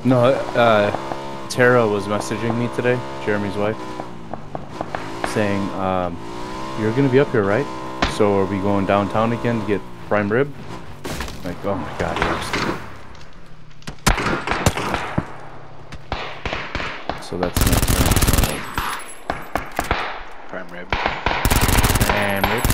No, Tara was messaging me today, Jeremy's wife, saying, you're gonna be up here, right? So are we going downtown again to get prime rib? Like, oh my god, yeah. So that's next. Prime rib. Prime rib.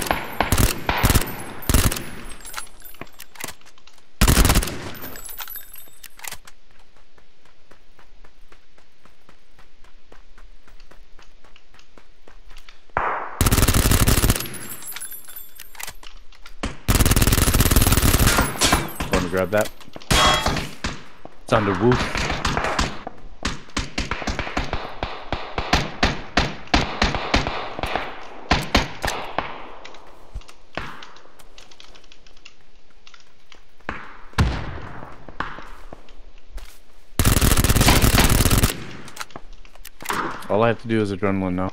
Want to grab that? It's on the roof. All I have to do is adrenaline now.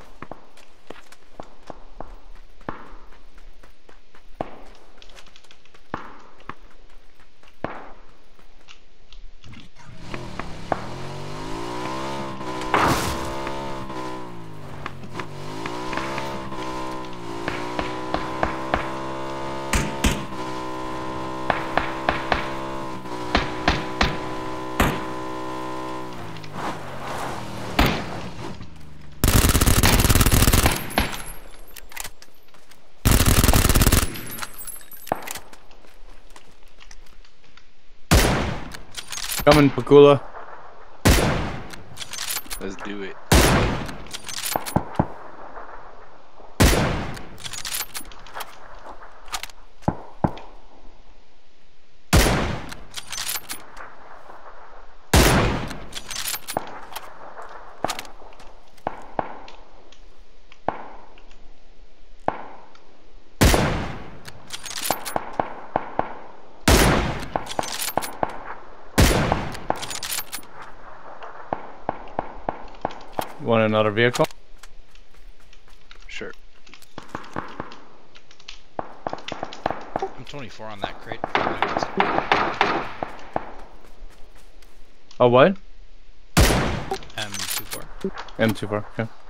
Coming, Pakula. Let's do it. Want another vehicle? Sure. I'm 24 on that crate. Oh, what? M24. M24, okay.